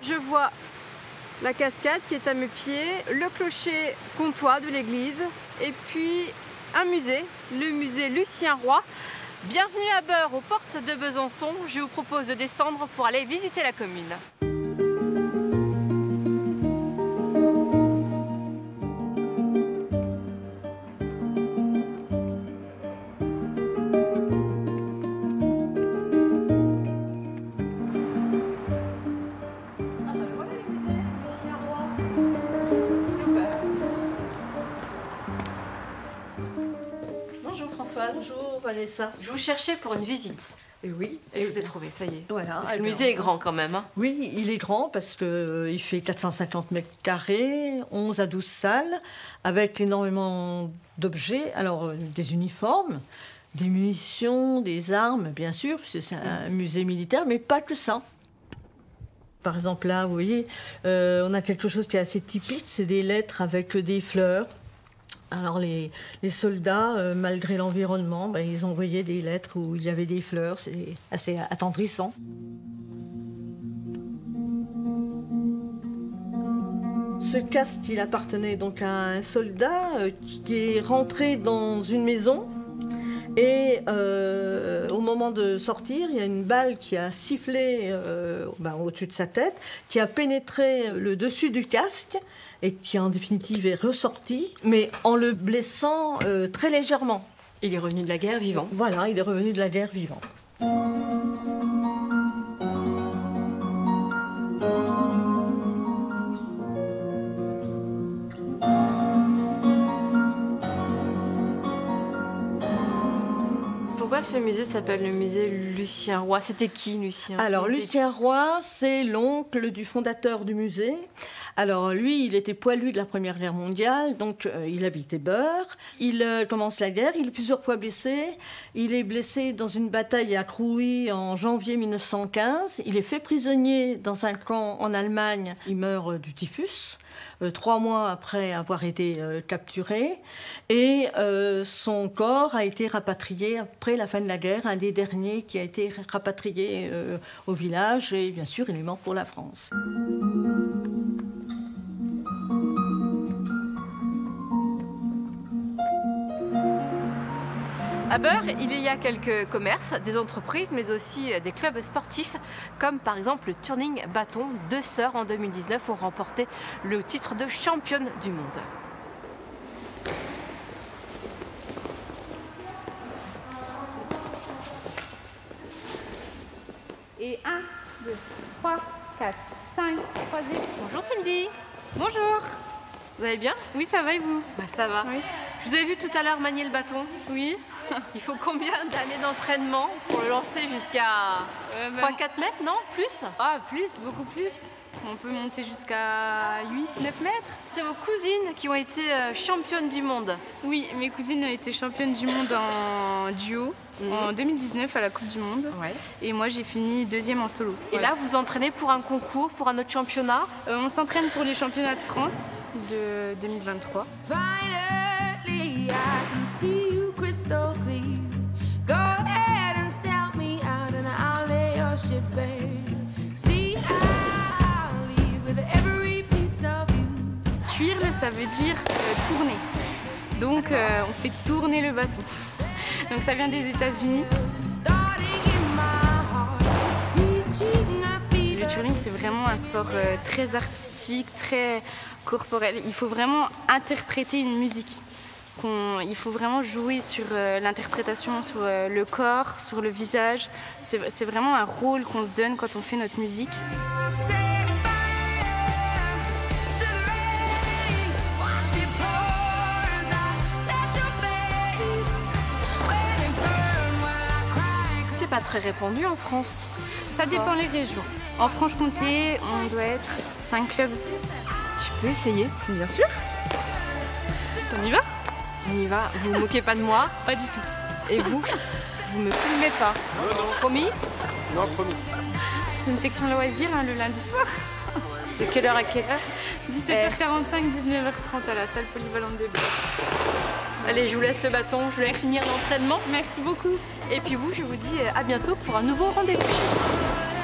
Je vois la cascade qui est à mes pieds, le clocher comtois de l'église et puis un musée, le musée Lucien Roy. Bienvenue à Beur, aux portes de Besançon. Je vous propose de descendre pour aller visiter la commune. Bonjour Françoise. Bonjour Vanessa. Je vous cherchais pour une visite. Et oui. Et je vous ai trouvé, ça y est. Voilà. Parce que le musée est grand quand même. Hein. Oui, il est grand parce qu'il fait 450 mètres carrés, 11 à 12 salles, avec énormément d'objets. Alors, des uniformes, des munitions, des armes, bien sûr, puisque c'est un musée militaire, mais pas que ça. Par exemple, là, vous voyez, on a quelque chose qui est assez typique, c'est des lettres avec des fleurs. Alors les soldats, malgré l'environnement, ils envoyaient des lettres où il y avait des fleurs, c'est assez attendrissant. Ce casque, il appartenait donc à un soldat qui est rentré dans une maison et au moment de sortir, il y a une balle qui a sifflé au-dessus de sa tête, qui a pénétré le dessus du casque et qui en définitive est ressorti, mais en le blessant très légèrement. Il est revenu de la guerre vivant. Voilà, il est revenu de la guerre vivant. Pourquoi ce musée s'appelle le musée Lucien Roy? C'était qui, Lucien? Alors, Lucien Roy, c'est l'oncle du fondateur du musée. Alors, lui, il était poilu de la Première Guerre mondiale, donc il habitait Beur. Il commence la guerre, il est plusieurs fois blessé. Il est blessé dans une bataille à Crouy en janvier 1915. Il est fait prisonnier dans un camp en Allemagne. Il meurt du typhus. 3 mois après avoir été capturé. Et son corps a été rapatrié après la fin de la guerre, un des derniers qui a été rapatrié au village. Et bien sûr, il est mort pour la France. À Beur, il y a quelques commerces, des entreprises, mais aussi des clubs sportifs, comme par exemple le Turning Bâton. 2 sœurs en 2019 ont remporté le titre de championne du monde. Et 1, 2, 3, 4, 5, croisés. Bonjour Cindy. Bonjour. Vous allez bien? Oui, ça va et vous? Ça va. Oui. Je vous ai vu tout à l'heure manier le bâton. Oui. Il faut combien d'années d'entraînement pour le lancer jusqu'à 3-4 mètres, non? Plus? Ah, plus, beaucoup plus. On peut monter jusqu'à 8-9 mètres. C'est vos cousines qui ont été championnes du monde. Oui, mes cousines ont été championnes du monde en duo en 2019 à la Coupe du Monde. Ouais. Et moi, j'ai fini 2e en solo. Et là, vous entraînez pour un concours, pour un autre championnat? On s'entraîne pour les championnats de France de 2023. Finally, I can see you crystal clear. Go ahead and sell me out and I'll lay your ship bare. See, I'll leave with every piece of you. Twirl, ça veut dire tourner. Donc, on fait tourner le bâton. Donc, ça vient des États-Unis. Le twirling, c'est vraiment un sport très artistique, très corporel. Il faut vraiment interpréter une musique. Il faut vraiment jouer sur l'interprétation, sur le corps, sur le visage. C'est vraiment un rôle qu'on se donne quand on fait notre musique. C'est pas très répandu en France. Ça dépend les régions. En Franche-Comté, on doit être 5 clubs. Je peux essayer? Bien sûr. On y va? On y va. Vous vous moquez pas de moi? Pas du tout. Et vous? Vous me filmez pas? Non. Promis? Non, promis. Une section loisirs le lundi soir. De quelle heure à quelle heure? 17h45, 19h30 à la salle polyvalente de Beur. Allez, je vous laisse le bâton, je vous laisse finir l'entraînement. Merci beaucoup. Et puis vous, je vous dis à bientôt pour un nouveau rendez-vous.